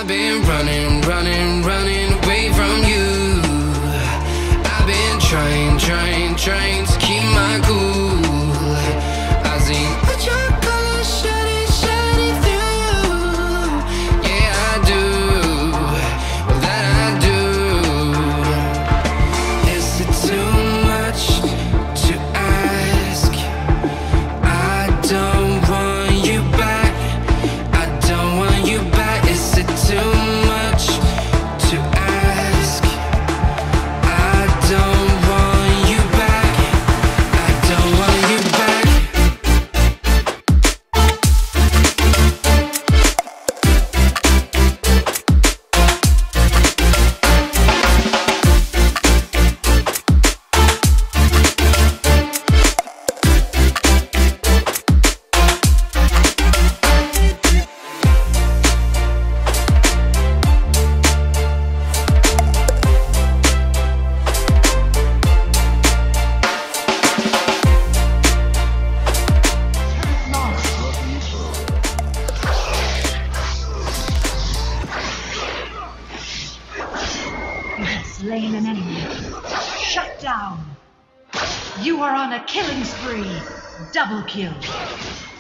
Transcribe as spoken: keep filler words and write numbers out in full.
I've been running, running, running away from you. I've been trying, trying, trying to keep my cool. I see what your colors shining, shining through. Yeah, I do, that I do. Is it too much to ask? I don't want you back. I don't want you back. Is it too much to ask? I don't want you back. I don't want you back. You have slain an enemy. Shut down. You are on a killing spree. Double kill.